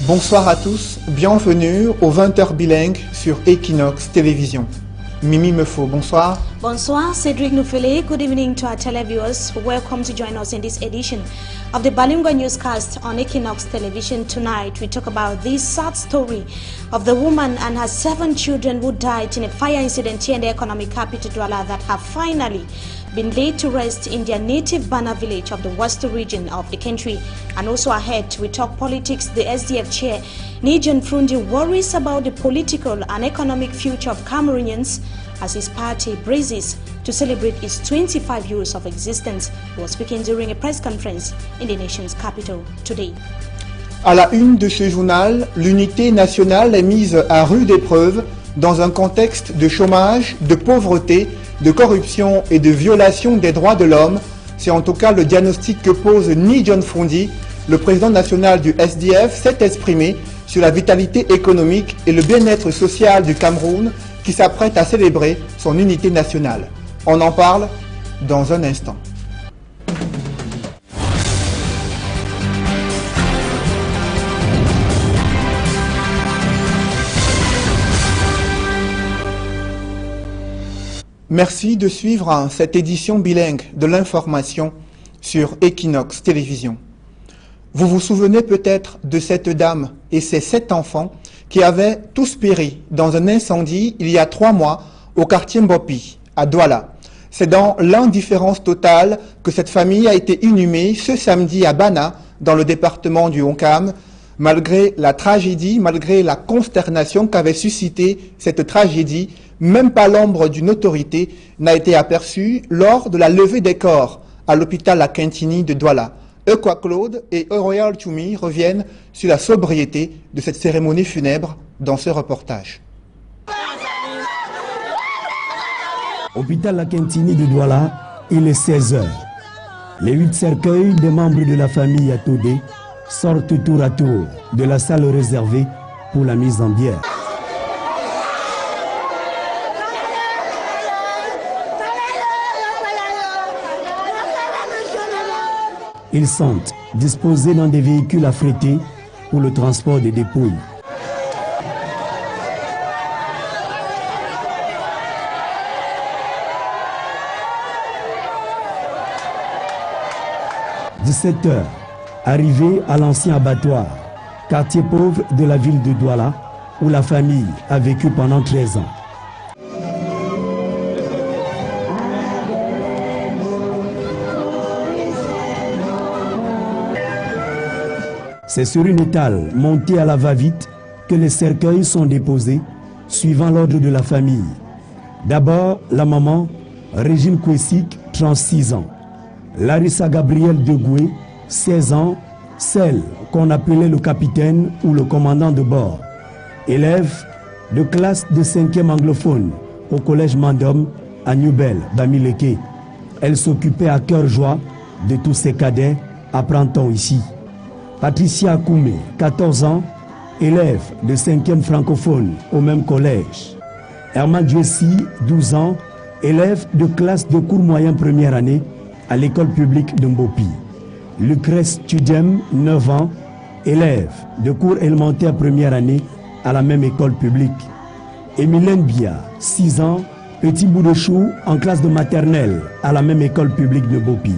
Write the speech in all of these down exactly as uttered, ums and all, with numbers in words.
Bonsoir à tous, bienvenue aux vingt heures bilingues sur Equinox Télévision. Mimi Mefo, bonsoir. Bonsoir, Cedric Nufele. Good evening to our televiewers. Welcome to join us in this edition of the bilingual newscast on Equinox Television. Tonight, we talk about this sad story of the woman and her seven children who died in a fire incident here in the economic capital, Douala, that have finally been laid to rest in their native Bana village of the western region of the country. And also ahead, we talk politics. The S D F chair, Nijan Frundi, worries about the political and economic future of Cameroonians as his party braces to celebrate its twenty-five years of existence. He was speaking during a press conference in the nation's capital today. À la une de ce journal, l'unité nationale est mise à rude épreuve dans un contexte de chômage, de pauvreté, de corruption et de violation des droits de l'homme. C'est en tout cas le diagnostic que pose Nijan Frundi. Le président national du S D F s'est exprimé sur la vitalité économique et le bien-être social du Cameroun qui s'apprête à célébrer son unité nationale. On en parle dans un instant. Merci de suivre cette édition bilingue de l'information sur Equinox Télévision. Vous vous souvenez peut-être de cette dame et ses sept enfants qui avaient tous péri dans un incendie il y a trois mois au quartier Mbopi, à Douala. C'est dans l'indifférence totale que cette famille a été inhumée ce samedi à Bana, dans le département du Honkam, malgré la tragédie, malgré la consternation qu'avait suscité cette tragédie. Même pas l'ombre d'une autorité n'a été aperçue lors de la levée des corps à l'hôpital La Quintini de Douala. Equa Claude et Royal Choumi reviennent sur la sobriété de cette cérémonie funèbre dans ce reportage. Hôpital La Quintini de Douala, il est seize heures. Les huit cercueils des membres de la famille Atodé sortent tour à tour de la salle réservée pour la mise en bière. Ils sont disposés dans des véhicules affrétés pour le transport des dépouilles. dix-sept heures, arrivée à l'ancien abattoir, quartier pauvre de la ville de Douala, où la famille a vécu pendant treize ans. C'est sur une étale montée à la va-vite que les cercueils sont déposés, suivant l'ordre de la famille. D'abord, la maman, Régine Kwesik, trente-six ans. Larissa Gabriel Degoué, seize ans, celle qu'on appelait le capitaine ou le commandant de bord. Élève de classe de cinquième anglophone au collège Mandom à Newbel, Bamileke. Elle s'occupait à cœur joie de tous ses cadets, apprend-on ici. Patricia Koumé, quatorze ans, élève de cinquième francophone au même collège. Herman Djessi, douze ans, élève de classe de cours moyen première année à l'école publique de Mbopi. Lucrèce Tudem, neuf ans, élève de cours élémentaire première année à la même école publique. Emilène Bia, six ans, petit bout de chou en classe de maternelle à la même école publique de Mbopi.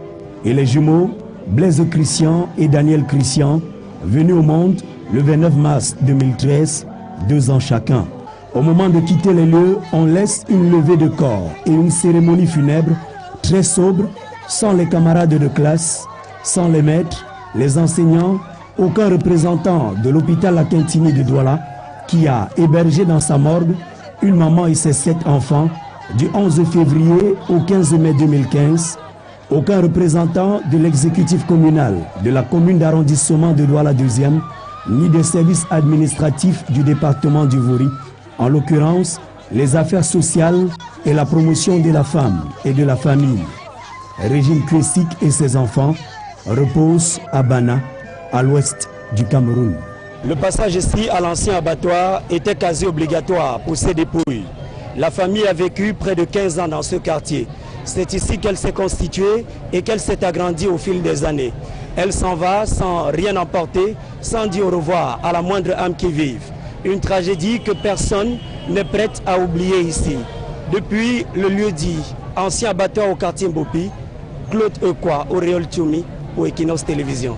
Et les jumeaux Blaise Christian et Daniel Christian, venus au monde le vingt-neuf mars deux mille treize, deux ans chacun. Au moment de quitter les lieux, on laisse une levée de corps et une cérémonie funèbre très sobre, sans les camarades de classe, sans les maîtres, les enseignants, aucun représentant de l'hôpital La Quintini de Douala qui a hébergé dans sa morgue une maman et ses sept enfants du onze février au quinze mai deux mille quinze. Aucun représentant de l'exécutif communal de la commune d'arrondissement de Douala deuxième, ni des services administratifs du département du Vouri, en l'occurrence les affaires sociales et la promotion de la femme et de la famille. Régine Kwesik et ses enfants reposent à Bana, à l'ouest du Cameroun. Le passage ici à l'ancien abattoir était quasi obligatoire pour ces dépouilles. La famille a vécu près de quinze ans dans ce quartier. C'est ici qu'elle s'est constituée et qu'elle s'est agrandie au fil des années. Elle s'en va sans rien emporter, sans dire au revoir à la moindre âme qui vive. Une tragédie que personne n'est prêt à oublier ici. Depuis le lieu-dit, ancien abattoir au quartier Mbopi, Claude Ekwa, Auréole Tchoumi, pour Equinox Télévision.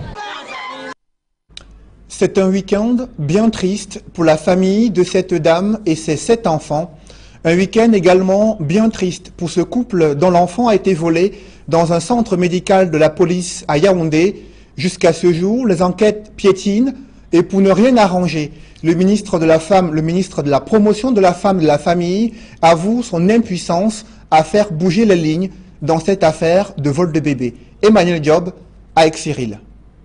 C'est un week-end bien triste pour la famille de cette dame et ses sept enfants. Un week-end également bien triste pour ce couple dont l'enfant a été volé dans un centre médical de la police à Yaoundé. Jusqu'à ce jour, les enquêtes piétinent et pour ne rien arranger, le ministre de la Femme, le ministre de la Promotion de la Femme et de la Famille avoue son impuissance à faire bouger les lignes dans cette affaire de vol de bébé. Emmanuel Diop avec Cyril.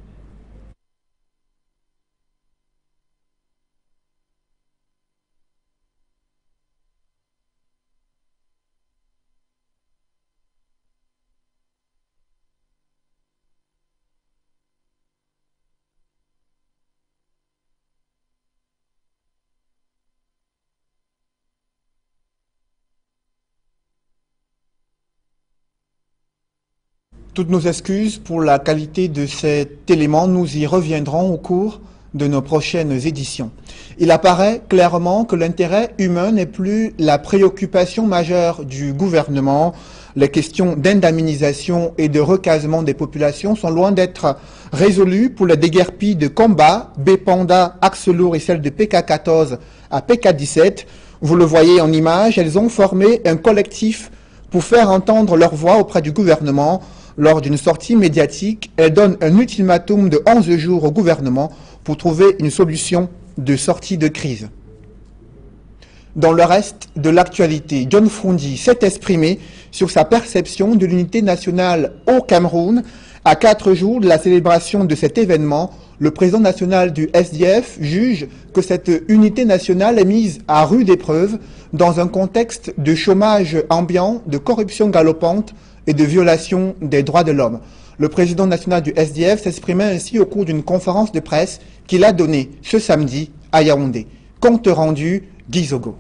Toutes nos excuses pour la qualité de cet élément, nous y reviendrons au cours de nos prochaines éditions. Il apparaît clairement que l'intérêt humain n'est plus la préoccupation majeure du gouvernement. Les questions d'indemnisation et de recasement des populations sont loin d'être résolues pour la déguerpie de combat B-Panda, Axe Lourd et celle de P K quatorze à P K dix-sept. Vous le voyez en image, elles ont formé un collectif pour faire entendre leur voix auprès du gouvernement. Lors d'une sortie médiatique, elle donne un ultimatum de onze jours au gouvernement pour trouver une solution de sortie de crise. Dans le reste de l'actualité, John Froundi s'est exprimé sur sa perception de l'unité nationale au Cameroun. À quatre jours de la célébration de cet événement, le président national du S D F juge que cette unité nationale est mise à rude épreuve dans un contexte de chômage ambiant, de corruption galopante et de violation des droits de l'homme. Le président national du S D F s'exprimait ainsi au cours d'une conférence de presse qu'il a donnée ce samedi à Yaoundé. Compte rendu, Guy Zogo.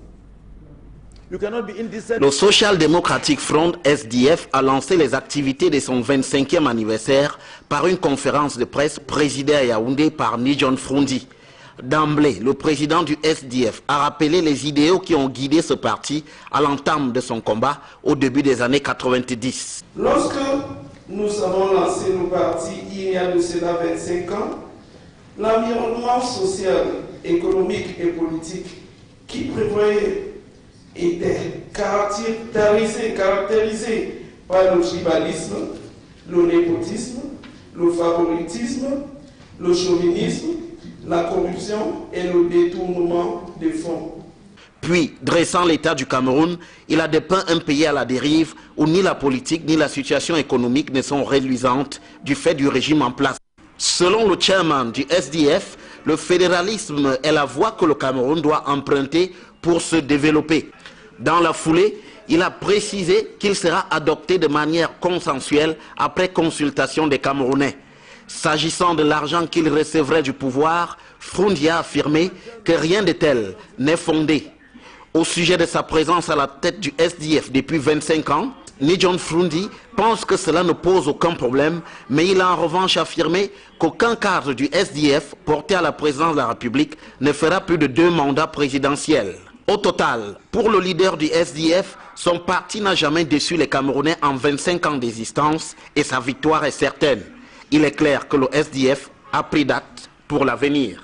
Le Social Democratic Front S D F a lancé les activités de son vingt-cinquième anniversaire par une conférence de presse présidée à Yaoundé par John Froundi. D'emblée, le président du S D F a rappelé les idéaux qui ont guidé ce parti à l'entame de son combat au début des années quatre-vingt-dix. Lorsque nous avons lancé nos partis il y a de cela vingt-cinq ans, l'environnement social, économique et politique qui prévoyait était caractérisé, caractérisé par le tribalisme, le népotisme, le favoritisme, le chauvinisme, la corruption et le détournement des fonds. Puis, dressant l'état du Cameroun, il a dépeint un pays à la dérive où ni la politique ni la situation économique ne sont réluisantes du fait du régime en place. Selon le chairman du S D F, le fédéralisme est la voie que le Cameroun doit emprunter pour se développer. Dans la foulée, il a précisé qu'il sera adopté de manière consensuelle après consultation des Camerounais. S'agissant de l'argent qu'il recevrait du pouvoir, Froundi a affirmé que rien de tel n'est fondé. Au sujet de sa présence à la tête du S D F depuis vingt-cinq ans, John Froundi pense que cela ne pose aucun problème, mais il a en revanche affirmé qu'aucun cadre du S D F porté à la présidence de la République ne fera plus de deux mandats présidentiels. Au total, pour le leader du S D F, son parti n'a jamais déçu les Camerounais en vingt-cinq ans d'existence et sa victoire est certaine. Il est clair que le S D F a pris date pour l'avenir.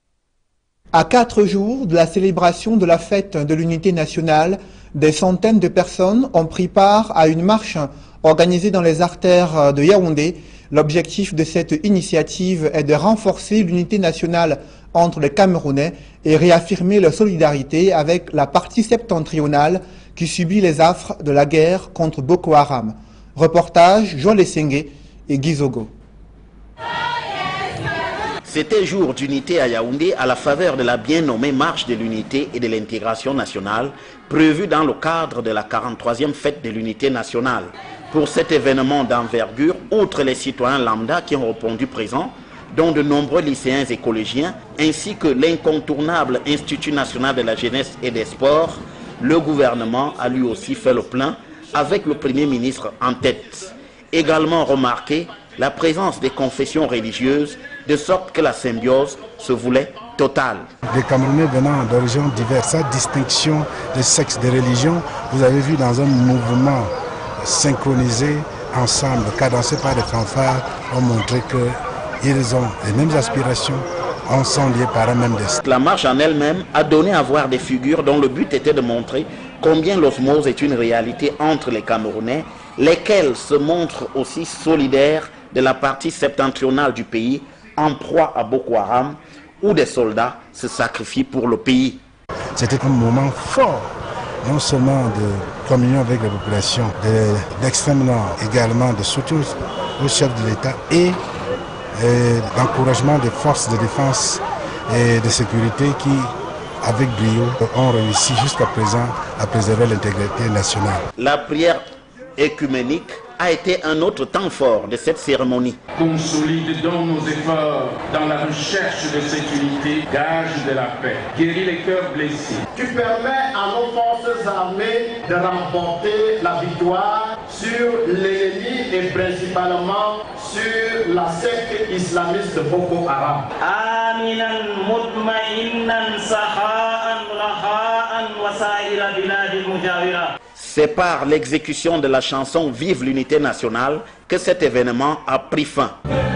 À quatre jours de la célébration de la fête de l'unité nationale, des centaines de personnes ont pris part à une marche organisée dans les artères de Yaoundé. L'objectif de cette initiative est de renforcer l'unité nationale entre les Camerounais et réaffirmer leur solidarité avec la partie septentrionale qui subit les affres de la guerre contre Boko Haram. Reportage Joël Essengue et Guy Zogo. C'était jour d'unité à Yaoundé à la faveur de la bien nommée Marche de l'unité et de l'intégration nationale prévue dans le cadre de la quarante-troisième fête de l'unité nationale. Pour cet événement d'envergure, outre les citoyens lambda qui ont répondu présents, dont de nombreux lycéens et collégiens, ainsi que l'incontournable Institut national de la jeunesse et des sports, le gouvernement a lui aussi fait le plein avec le Premier ministre en tête. Également remarqué, la présence des confessions religieuses, de sorte que la symbiose se voulait totale. Les Camerounais venant d'origines diverses, sans distinction de sexe, de religion, vous avez vu dans un mouvement synchronisé, ensemble, cadencé par des fanfares, ont montré qu'ils ont les mêmes aspirations, on sont liés par un même destin. La marche en elle-même a donné à voir des figures dont le but était de montrer combien l'osmose est une réalité entre les Camerounais, lesquels se montrent aussi solidaires de la partie septentrionale du pays, en proie à Boko Haram, où des soldats se sacrifient pour le pays. C'était un moment fort, non seulement de communion avec la population, d'extrême nord, également de soutien au chef de l'État et d'encouragement des forces de défense et de sécurité qui, avec brio, ont réussi jusqu'à présent à préserver l'intégrité nationale. La prière écuménique a été un autre temps fort de cette cérémonie. Consolide donc nos efforts dans la recherche de cette unité, gage de la paix, guéris les cœurs blessés. Tu permets à nos forces armées de remporter la victoire sur l'ennemi et principalement sur la secte islamiste de Boko Haram. Aminan mutmainnan sahaan rahaan wa sa'ira biladil mujawira. C'est par l'exécution de la chanson Vive l'unité nationale que cet événement a pris fin.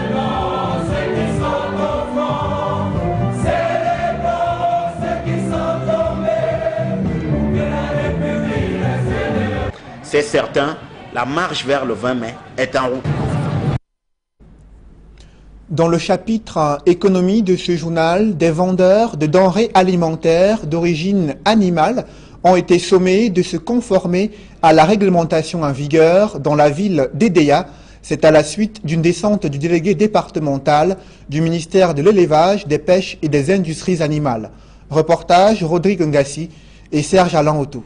C'est certain, la marche vers le vingt mai est en route. Dans le chapitre économie de ce journal, des vendeurs de denrées alimentaires d'origine animale ont été sommés de se conformer à la réglementation en vigueur dans la ville d'Edéa. C'est à la suite d'une descente du délégué départemental du ministère de l'Élevage, des Pêches et des Industries animales. Reportage Rodrigue Ngassi et Serge Alain Otto.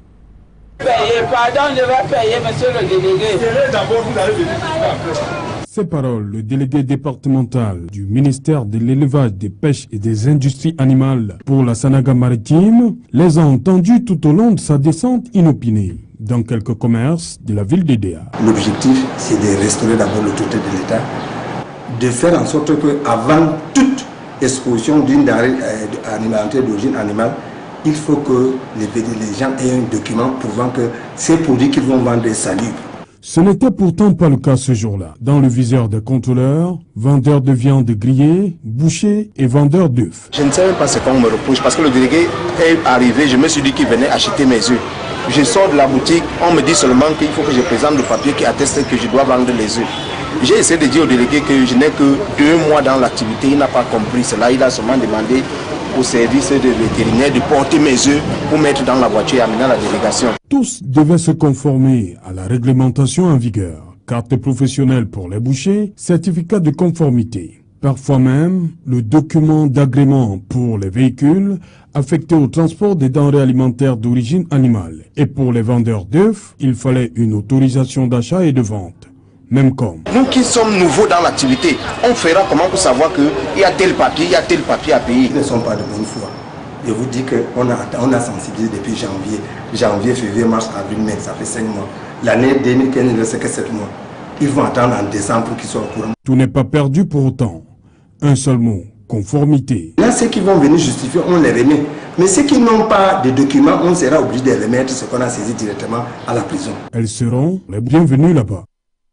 Payer, pardon, je vais payer, monsieur le délégué. D'abord, vous allez venir après. Ces paroles, le délégué départemental du ministère de l'Élevage, des Pêches et des Industries animales pour la Sanaga maritime, les a entendues tout au long de sa descente inopinée dans quelques commerces de la ville d'Edéa. L'objectif, c'est de restaurer d'abord l'autorité de l'État, de faire en sorte qu'avant toute exposition d'une denrée alimentaire d'origine animale, il faut que les, les gens aient un document prouvant que ces produits qu'ils vont vendre sont salubres. Ce n'était pourtant pas le cas ce jour-là. Dans le viseur des contrôleurs, vendeurs de viande grillée, bouchers et vendeurs d'œufs. Je ne sais même pas ce qu'on me reproche parce que le délégué est arrivé, je me suis dit qu'il venait acheter mes œufs. Je sors de la boutique, on me dit seulement qu'il faut que je présente le papier qui atteste que je dois vendre les œufs. J'ai essayé de dire au délégué que je n'ai que deux mois dans l'activité, il n'a pas compris cela, il a seulement demandé au service de vétérinaire de porter mes œufs pour mettre dans la voiture et amener à la délégation. Tous devaient se conformer à la réglementation en vigueur. Carte professionnelle pour les bouchers, certificat de conformité. Parfois même, le document d'agrément pour les véhicules affectés au transport des denrées alimentaires d'origine animale. Et pour les vendeurs d'œufs, il fallait une autorisation d'achat et de vente. Même comme. Nous qui sommes nouveaux dans l'activité, on fera comment pour savoir qu'il y a tel papier, il y a tel papier à payer. Ils ne sont pas de bonne foi. Je vous dis qu'on a, on a sensibilisé depuis janvier. Janvier, février, mars, avril, mai, ça fait cinq mois. L'année deux mille quinze, il ne reste que sept mois. Ils vont attendre en décembre pour qu'ils soient au courant. Tout n'est pas perdu pour autant. Un seul mot, conformité. Là, ceux qui vont venir justifier, on les remet. Mais ceux qui n'ont pas de documents, on sera obligé de remettre ce qu'on a saisi directement à la prison. Elles seront les bienvenues là-bas.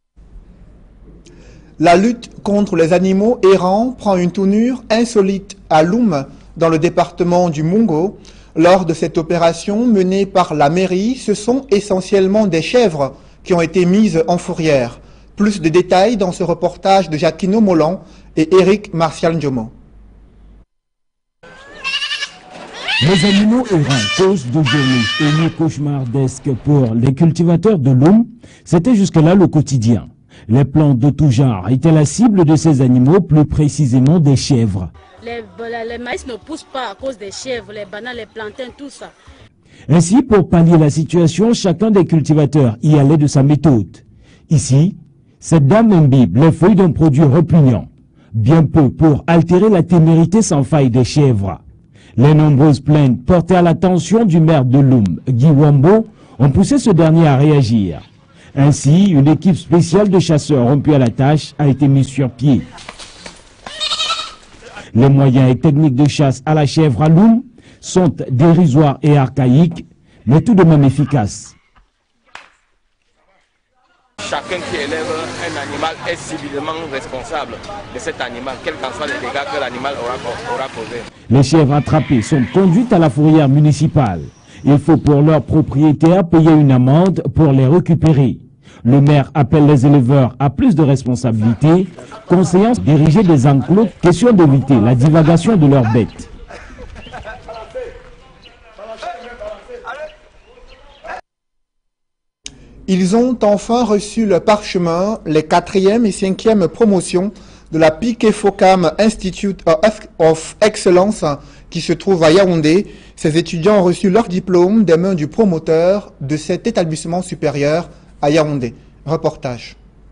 La lutte contre les animaux errants prend une tournure insolite à Loum, dans le département du Mungo. Lors de cette opération menée par la mairie, ce sont essentiellement des chèvres qui ont été mises en fourrière. Plus de détails dans ce reportage de Jacquino Molan et Eric Martial Ndjomo. Les animaux errants, cause de journée et nuit cauchemardesque pour les cultivateurs de Loum, c'était jusque-là le quotidien. Les plantes de tout genre étaient la cible de ces animaux, plus précisément des chèvres. Les, les maïs ne poussent pas à cause des chèvres, les bananes, les plantains, tout ça. Ainsi, pour pallier la situation, chacun des cultivateurs y allait de sa méthode. Ici, cette dame imbibe les feuilles d'un produit repugnant, bien peu pour altérer la témérité sans faille des chèvres. Les nombreuses plaintes portées à l'attention du maire de Loum, Guy Wambo, ont poussé ce dernier à réagir. Ainsi, une équipe spéciale de chasseurs rompus à la tâche a été mise sur pied. Les moyens et techniques de chasse à la chèvre à loup sont dérisoires et archaïques, mais tout de même efficaces. Chacun qui élève un animal est civilement responsable de cet animal, quels qu'en soient les dégâts que l'animal aura, aura causés. Les chèvres attrapées sont conduites à la fourrière municipale. Il faut pour leurs propriétaires payer une amende pour les récupérer. Le maire appelle les éleveurs à plus de responsabilités, conseillant d'ériger des enclos, question d'éviter la divagation de leurs bêtes. Ils ont enfin reçu le parchemin, les quatrième et cinquième promotions de la Piquet Focam Institute of Excellence qui se trouve à Yaoundé. Ces étudiants ont reçu leur diplôme des mains du promoteur de cet établissement supérieur à Yaoundé. Reportage.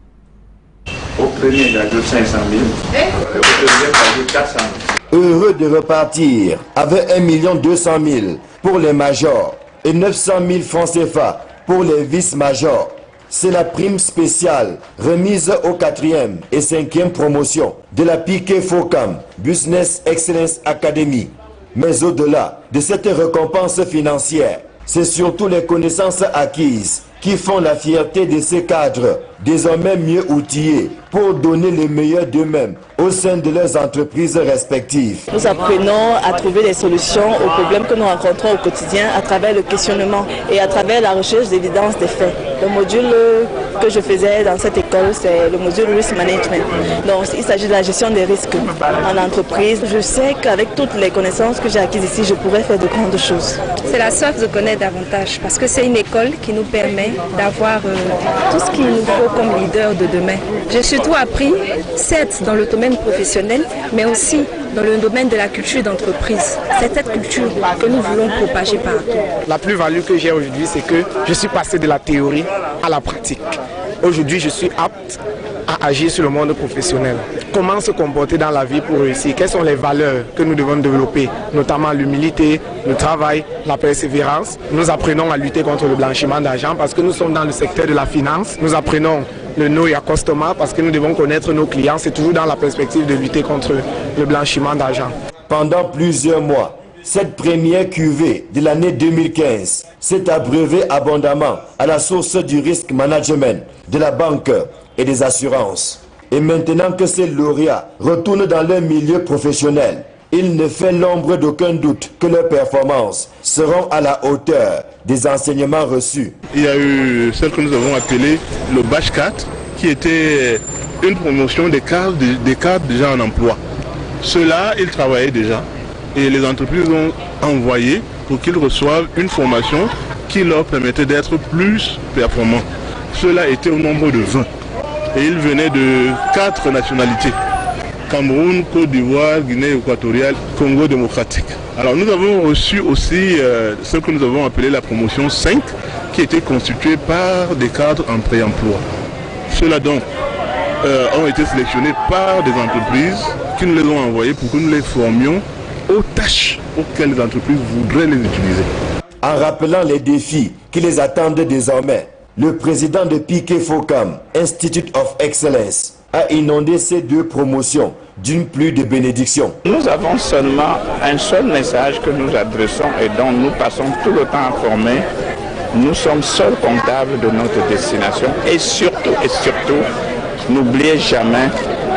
Au premier, il ajoute cinq cent mille. Au deuxième, il ajoute quatre cent mille. Heureux de repartir avec un million deux cent mille pour les majors et neuf cent mille francs C F A pour les vice-majors. C'est la prime spéciale remise aux quatrième et cinquième promotions de la Piquet Focam Business Excellence Academy. Mais au-delà de cette récompense financière, c'est surtout les connaissances acquises qui font la fierté de ces cadres, désormais mieux outillés pour donner le meilleur d'eux-mêmes au sein de leurs entreprises respectives. Nous apprenons à trouver des solutions aux problèmes que nous rencontrons au quotidien à travers le questionnement et à travers la recherche d'évidence des faits. Le module que je faisais dans cette école, c'est le module Risk Management. Donc, il s'agit de la gestion des risques en entreprise. Je sais qu'avec toutes les connaissances que j'ai acquises ici, je pourrais faire de grandes choses. C'est la soif de connaître davantage parce que c'est une école qui nous permet d'avoir euh, tout ce qu'il nous faut comme leader de demain. J'ai surtout appris, certes dans le domaine professionnel, mais aussi dans le domaine de la culture d'entreprise. C'est cette culture que nous voulons propager partout. La plus-value que j'ai aujourd'hui, c'est que je suis passé de la théorie à la pratique. Aujourd'hui, je suis apte à agir sur le monde professionnel. Comment se comporter dans la vie pour réussir? Quelles sont les valeurs que nous devons développer? Notamment l'humilité, le travail, la persévérance. Nous apprenons à lutter contre le blanchiment d'argent parce que nous sommes dans le secteur de la finance. Nous apprenons le know your customer parce que nous devons connaître nos clients. C'est toujours dans la perspective de lutter contre le blanchiment d'argent. Pendant plusieurs mois, cette première cuvée de l'année deux mille quinze s'est abreuvée abondamment à la source du risk management de la banque et des assurances. Et maintenant que ces lauréats retournent dans leur milieu professionnel, il ne fait l'ombre d'aucun doute que leurs performances seront à la hauteur des enseignements reçus. Il y a eu celle que nous avons appelée le Batch quatre, qui était une promotion des cadres, des cadres déjà en emploi. Ceux-là, ils travaillaient déjà et les entreprises ont envoyé pour qu'ils reçoivent une formation qui leur permettait d'être plus performants. Ceux-là étaient au nombre de vingt et ils venaient de quatre nationalités. Cameroun, Côte d'Ivoire, Guinée équatoriale, Congo démocratique. Alors nous avons reçu aussi euh, ce que nous avons appelé la promotion cinq, qui était constituée par des cadres en pré-emploi. Ceux-là donc euh, ont été sélectionnés par des entreprises qui nous les ont envoyés pour que nous les formions aux tâches auxquelles les entreprises voudraient les utiliser. En rappelant les défis qui les attendent désormais, le président de Piquet Focam Institute of Excellence a inondé ces deux promotions d'une pluie de bénédictions. Nous avons seulement un seul message que nous adressons et dont nous passons tout le temps à former. Nous sommes seuls comptables de notre destination et surtout, et surtout, n'oubliez jamais,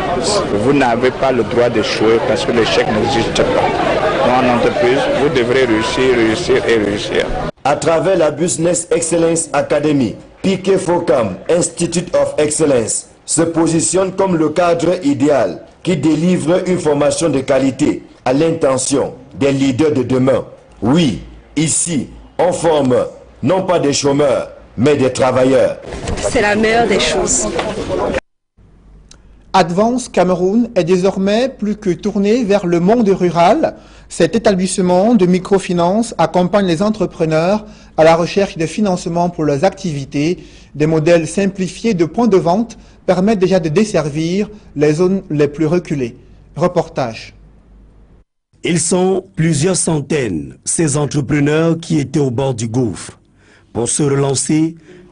vous n'avez pas le droit d'échouer parce que l'échec n'existe pas. Dans l'entreprise, vous devrez réussir, réussir et réussir. À travers la Business Excellence Academy, Piquet Focam Institute of Excellence se positionne comme le cadre idéal qui délivre une formation de qualité à l'intention des leaders de demain. Oui, ici, on forme non pas des chômeurs, mais des travailleurs. C'est la meilleure des choses. Advance Cameroun est désormais plus que tourné vers le monde rural. Cet établissement de microfinance accompagne les entrepreneurs à la recherche de financement pour leurs activités. Des modèles simplifiés de points de vente permettent déjà de desservir les zones les plus reculées. Reportage. Ils sont plusieurs centaines, ces entrepreneurs qui étaient au bord du gouffre. Pour se relancer,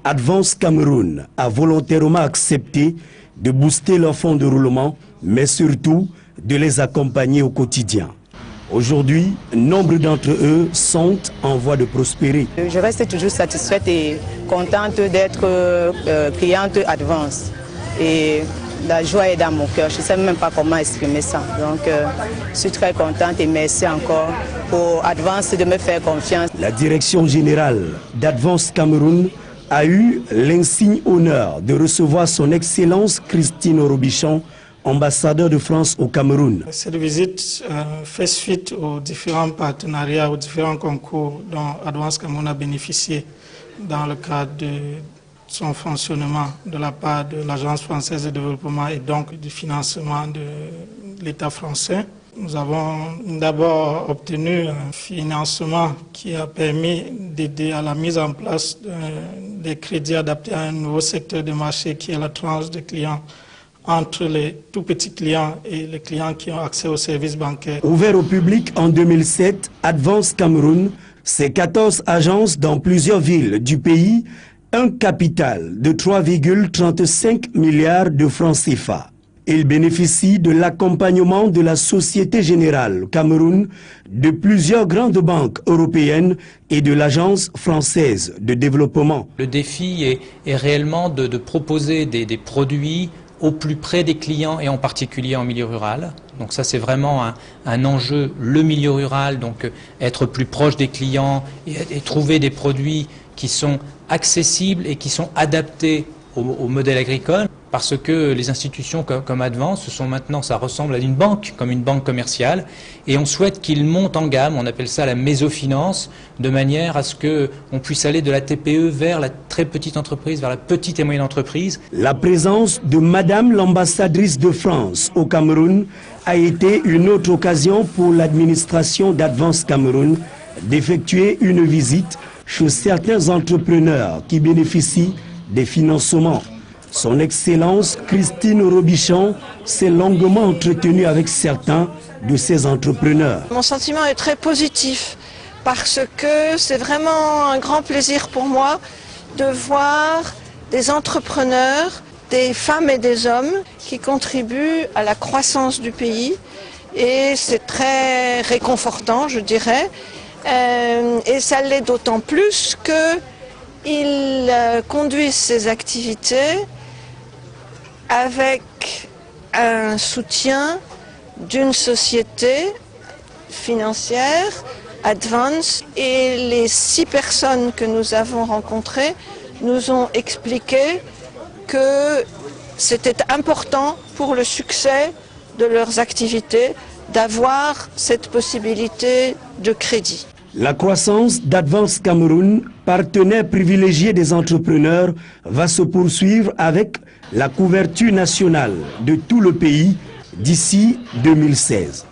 Advance Cameroun a volontairement accepté de booster leurs fonds de roulement, mais surtout de les accompagner au quotidien. Aujourd'hui, nombre d'entre eux sont en voie de prospérer. Je reste toujours satisfaite et contente d'être euh, cliente Advance. Et la joie est dans mon cœur, je ne sais même pas comment exprimer ça. Donc euh, je suis très contente et merci encore pour Advance de me faire confiance. La direction générale d'Advance Cameroun a eu l'insigne honneur de recevoir son Excellence Christine Robichon, ambassadeur de France au Cameroun. Cette visite euh, fait suite aux différents partenariats, aux différents concours dont Advance Cameroun a bénéficié dans le cadre de son fonctionnement de la part de l'Agence française de développement et donc du financement de l'État français. Nous avons d'abord obtenu un financement qui a permis d'aider à la mise en place de, des crédits adaptés à un nouveau secteur de marché qui est la tranche de clients entre les tout petits clients et les clients qui ont accès aux services bancaires. Ouvert au public en deux mille sept, Advance Cameroun, c'est quatorze agences dans plusieurs villes du pays, un capital de trois virgule trente-cinq milliards de francs C F A. Il bénéficie de l'accompagnement de la Société Générale Cameroun, de plusieurs grandes banques européennes et de l'Agence française de développement. Le défi est, est réellement de, de proposer des, des produits au plus près des clients et en particulier en milieu rural. Donc ça c'est vraiment un, un enjeu, le milieu rural, donc être plus proche des clients et, et trouver des produits qui sont accessibles et qui sont adaptés au, au modèle agricole, parce que les institutions comme, comme Advance, ce sont maintenant, ça ressemble à une banque, comme une banque commerciale, et on souhaite qu'ils montent en gamme, on appelle ça la mésofinance, de manière à ce qu'on puisse aller de la T P E vers la très petite entreprise, vers la petite et moyenne entreprise. La présence de Madame l'ambassadrice de France au Cameroun a été une autre occasion pour l'administration d'Advance Cameroun d'effectuer une visite chez certains entrepreneurs qui bénéficient des financements. Son Excellence Christine Robichon s'est longuement entretenue avec certains de ces entrepreneurs. Mon sentiment est très positif parce que c'est vraiment un grand plaisir pour moi de voir des entrepreneurs, des femmes et des hommes qui contribuent à la croissance du pays, et c'est très réconfortant, je dirais. Euh, et ça l'est d'autant plus qu'ils euh, conduisent ces activités avec un soutien d'une société financière, Advance, et les six personnes que nous avons rencontrées nous ont expliqué que c'était important pour le succès de leurs activités d'avoir cette possibilité de crédit. La croissance d'Advance Cameroun, partenaire privilégié des entrepreneurs, va se poursuivre avec la couverture nationale de tout le pays d'ici deux mille seize.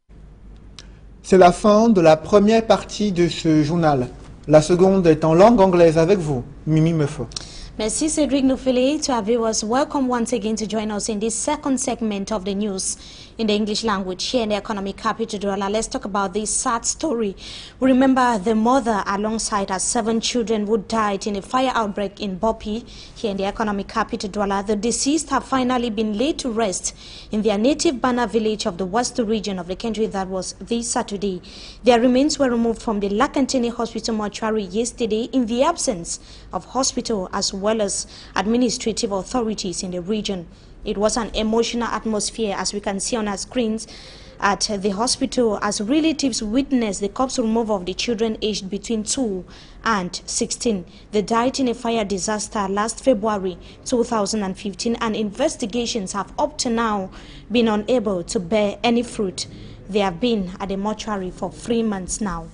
C'est la fin de la première partie de ce journal. La seconde est en langue anglaise avec vous, Mimi Mefo. Merci Cedric Nufili. To our viewers, welcome once again to join us in this second segment of the news in the English language here in the economic capital Douala. Let's talk about this sad story. We remember the mother alongside her seven children who died in a fire outbreak in Bopi here in the economic capital Douala. The deceased have finally been laid to rest in their native Bana village of the western region of the country. That was this Saturday. Their remains were removed from the Lakantini Hospital mortuary yesterday in the absence of hospital as well as administrative authorities in the region. It was an emotional atmosphere, as we can see on our screens, at the hospital as relatives witnessed the corpse removal of the children aged between two and sixteen. They died in a fire disaster last February two thousand fifteen, and investigations have up to now been unable to bear any fruit. They have been at the mortuary for three months now.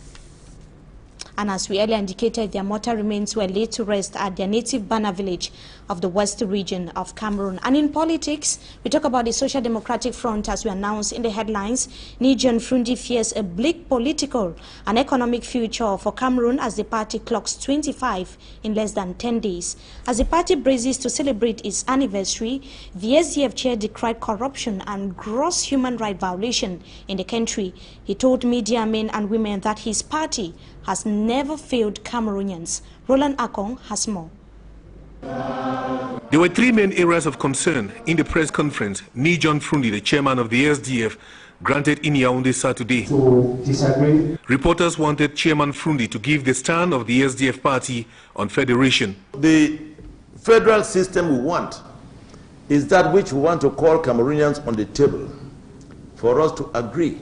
And as we earlier indicated, their mortal remains were laid to rest at their native Bana village of the western region of Cameroon. And in politics, we talk about the Social Democratic Front as we announced in the headlines. Nijon Frundi fears a bleak political and economic future for Cameroon as the party clocks twenty-five in less than ten days. As the party braces to celebrate its anniversary, the S D F chair decried corruption and gross human rights violation in the country. He told media men and women that his party has never failed Cameroonians. Roland Akong has more. There were three main areas of concern in the press conference Ni John Frundi, the chairman of the S D F, granted in Yaoundé Saturday. To disagree. Reporters wanted Chairman Frundi to give the stand of the S D F party on federation. The federal system we want is that which we want to call Cameroonians on the table for us to agree.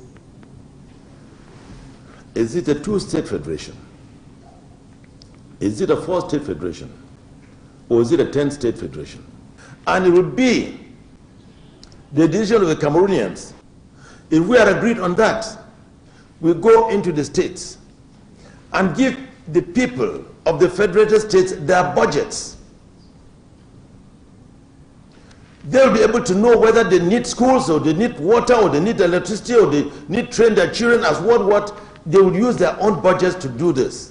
Is it a two-state federation? Is it a four-state federation? Or is it a ten-state federation? And it would be the decision of the Cameroonians. If we are agreed on that, we go into the states and give the people of the federated states their budgets. They'll be able to know whether they need schools or they need water or they need electricity or they need to train their children as what what. They will use their own budgets to do this.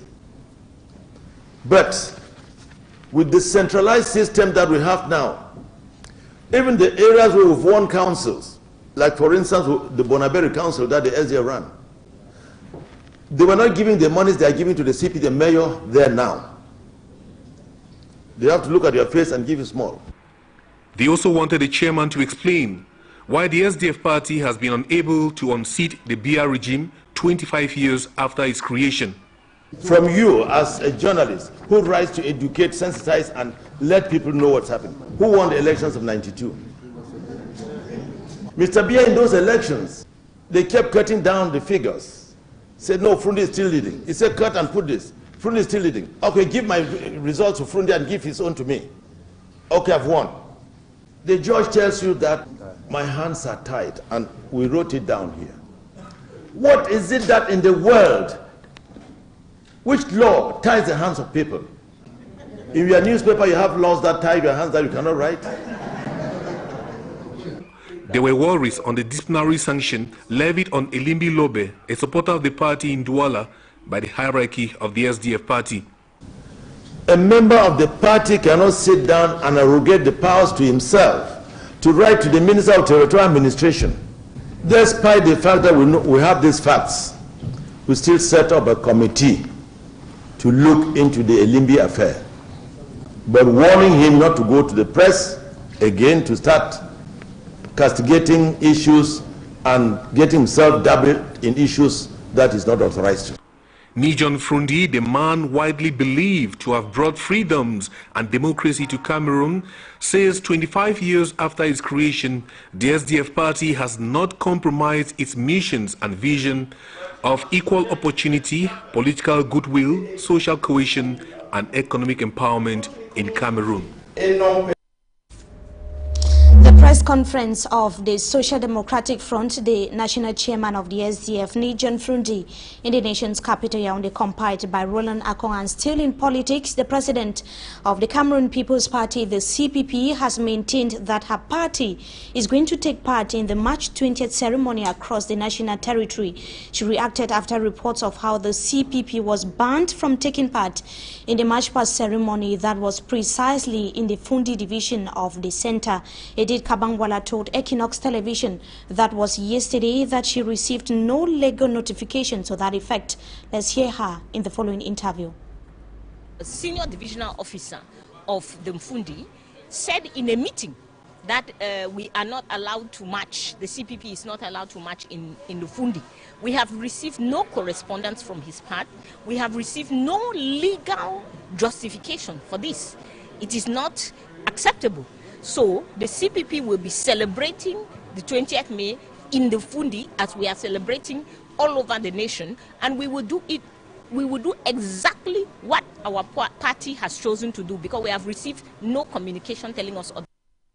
But with the centralized system that we have now, even the areas where we've won councils, like for instance the Bonaberi Council that the S D F ran, they were not giving the monies they are giving to the C P, the mayor there now. They have to look at your face and give you small. They also wanted the chairman to explain why the S D F party has been unable to unseat the Biya regime twenty-five years after its creation. From you as a journalist who tries to educate, sensitize and let people know what's happening, who won the elections of ninety-two? Mister Biya, in those elections, they kept cutting down the figures. Said, no, Frundi is still leading. He said, cut and put this. Frundi is still leading. Okay, give my results to Frundi and give his own to me. Okay, I've won. The judge tells you that my hands are tied, and we wrote it down here. What is it that in the world, which law ties the hands of people? In your newspaper, you have laws that tie your hands that you cannot write. There were worries on the disciplinary sanction levied on Elimbi Lobe, a supporter of the party in Douala, by the hierarchy of the S D F party. A member of the party cannot sit down and arrogate the powers to himself to write to the Minister of Territorial Administration. Despite the fact that we, know, we have these facts, we still set up a committee to look into the Elimbi affair, but warning him not to go to the press again to start castigating issues and getting himself dabbled in issues that is not authorized to. Ni John Frundi, the man widely believed to have brought freedoms and democracy to Cameroon, says twenty-five years after its creation, the S D F party has not compromised its missions and vision of equal opportunity, political goodwill, social cohesion, and economic empowerment in Cameroon. The press conference of the Social Democratic Front, the national chairman of the S D F, Ni John Frundi, in the nation's capital, Yaoundé, compiled by Roland Akong. And still in politics, the president of the Cameroon People's Party, the C P P, has maintained that her party is going to take part in the March twentieth ceremony across the national territory. She reacted after reports of how the C P P was banned from taking part in the March past ceremony that was precisely in the Fundi division of the center. Edith Kabangwala told Equinox Television that was yesterday that she received no legal notification to that effect. Let's hear her in the following interview. A senior divisional officer of the Mfundi said in a meeting that uh, we are not allowed to march, the C P P is not allowed to march in, in the Fundi. We have received no correspondence from his part. We have received no legal justification for this. It is not acceptable. So the C P P will be celebrating the twentieth of May in the Fundi as we are celebrating all over the nation, and we will do it. We will do exactly what our party has chosen to do because we have received no communication telling us otherwise.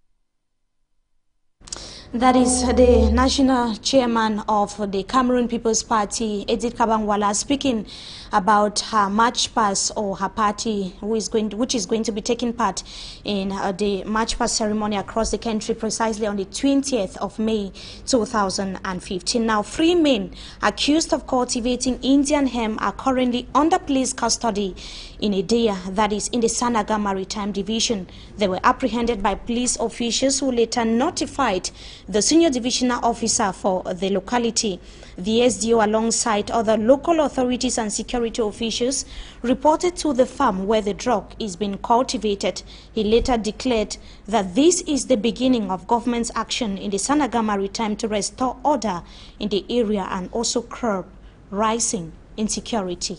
That is the national chairman of the Cameroon People's Party, Edith Kabangwala, speaking about her march pass or her party, who is going to, which is going to be taking part in uh, the march pass ceremony across the country precisely on the twentieth of May two thousand fifteen. Now, three men accused of cultivating Indian hemp are currently under police custody in Edea, that is in the Sanaga Maritime Division. They were apprehended by police officials who later notified the senior divisional officer for the locality. The S D O, alongside other local authorities and security officials, reported to the farm where the drug is being cultivated. He later declared that this is the beginning of government's action in the Sanaga Maritime to restore order in the area and also curb rising insecurity.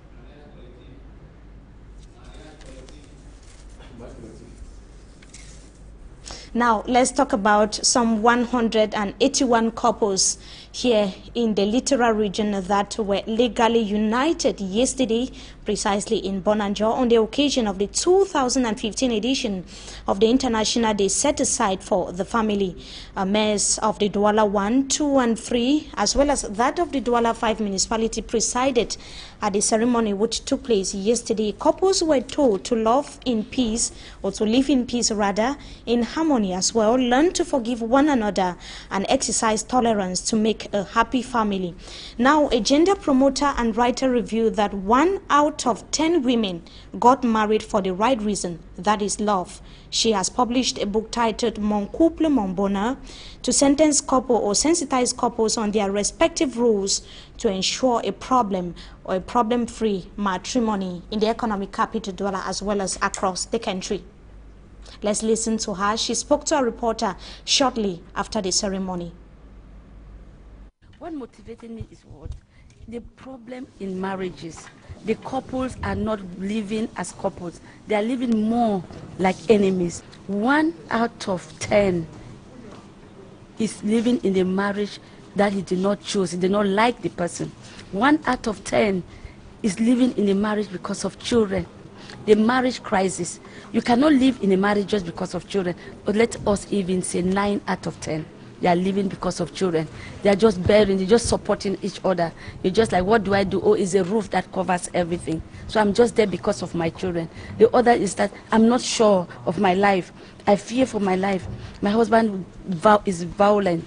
Now, let's talk about some one hundred eighty-one couples here in the Littoral region that were legally united yesterday, precisely in Bonanjo, on the occasion of the two thousand fifteen edition of the International Day set aside for the family. Uh, mayors of the Douala one, two, and three, as well as that of the Douala five municipality, presided at the ceremony which took place yesterday. Couples were told to love in peace, or to live in peace rather, in harmony as well, learn to forgive one another, and exercise tolerance to make a happy family. Now, a gender promoter and writer revealed that one out of ten women got married for the right reason, that is love. She has published a book titled Mon Couple, Mon Bonheur, to sentence couple or sensitize couples on their respective rules to ensure a problem or a problem-free matrimony in the economic capital Douala as well as across the country. Let's listen to her. She spoke to a reporter shortly after the ceremony. What motivated me is what? The problem in marriages. The couples are not living as couples. They are living more like enemies. One out of ten is living in a marriage that he did not choose. He did not like the person. One out of ten is living in a marriage because of children. The marriage crisis. You cannot live in a marriage just because of children. But let us even say nine out of ten. They are living because of children. They are just bearing, they're just supporting each other. You're just like, what do I do? Oh, it's a roof that covers everything. So I'm just there because of my children. The other is that I'm not sure of my life. I fear for my life. My husband is violent.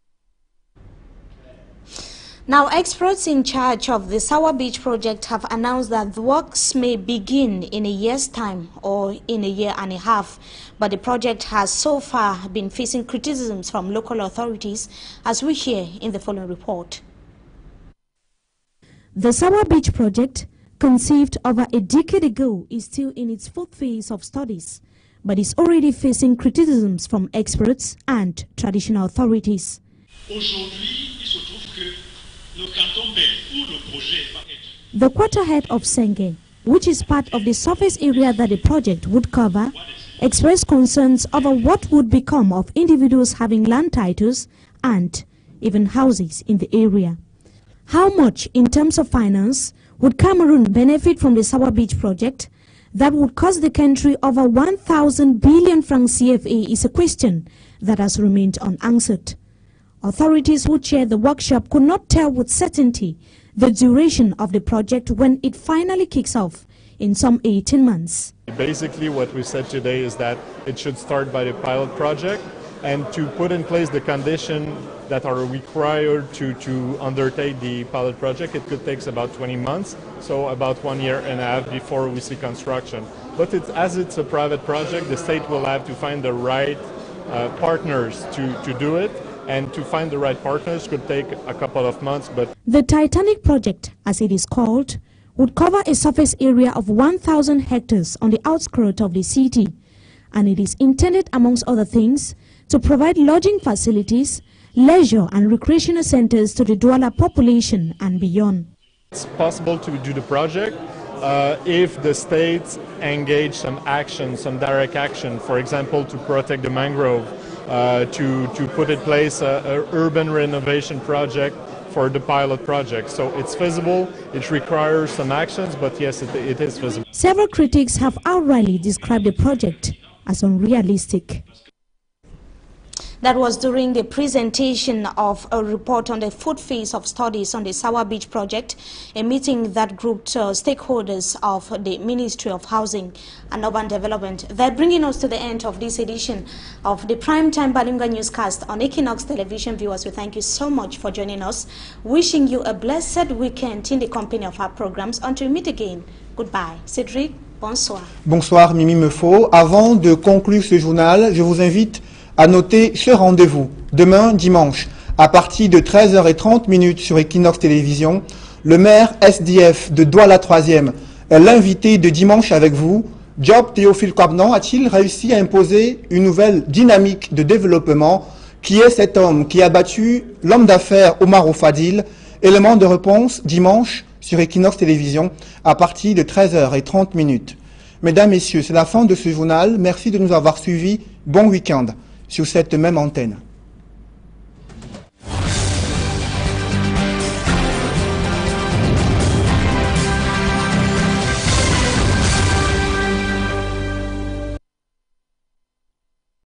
Now, experts in charge of the Sawa Beach project have announced that the works may begin in a year's time or in a year and a half, but the project has so far been facing criticisms from local authorities, as we hear in the following report. The Sawa Beach project, conceived over a decade ago, is still in its fourth phase of studies, but is already facing criticisms from experts and traditional authorities. The quarterhead of Senge, which is part of the surface area that the project would cover, expressed concerns over what would become of individuals having land titles and even houses in the area. How much in terms of finance would Cameroon benefit from the Sawa Beach project that would cost the country over one thousand billion francs C F A is a question that has remained unanswered. Authorities who chaired the workshop could not tell with certainty the duration of the project when it finally kicks off in some eighteen months. Basically what we said today is that it should start by the pilot project, and to put in place the conditions that are required to, to undertake the pilot project, it could take about twenty months, so about one year and a half before we see construction. But it's, as it's a private project, the state will have to find the right uh, partners to, to do it. And to find the right partners could take a couple of months. But the Titanic project, as it is called, would cover a surface area of one thousand hectares on the outskirts of the city, and it is intended, amongst other things, to provide lodging facilities, leisure and recreational centers to the Douala population and beyond. It's possible to do the project uh, if the state engage some action, some direct action, for example, to protect the mangrove. Uh, to, to put in place an urban renovation project for the pilot project. So it's feasible, it requires some actions, but yes, it, it is feasible. Several critics have outrightly described the project as unrealistic. That was during the presentation of a report on the fourth phase of studies on the Sawa Beach project, a meeting that grouped uh, stakeholders of the Ministry of Housing and Urban Development. That bringing us to the end of this edition of the Primetime Balunga Newscast on Equinox Television. Viewers, we thank you so much for joining us. Wishing you a blessed weekend in the company of our programs. Until we meet again, goodbye. Cédric, bonsoir. Bonsoir Mimi Mefo. Avant de conclure ce journal, je vous invite À noter ce rendez-vous, demain dimanche, à partir de treize heures trente sur Equinox Télévision, le maire S D F de Douala troisième est l'invité de dimanche avec vous. Job Théophile Kwabnan a-t-il réussi à imposer une nouvelle dynamique de développement? Qui est cet homme qui a battu l'homme d'affaires Omar Fadil? Élément de réponse dimanche sur Equinox Télévision à partir de treize heures trente. Mesdames, Messieurs, c'est la fin de ce journal. Merci de nous avoir suivis. Bon week-end sur cette même antenne.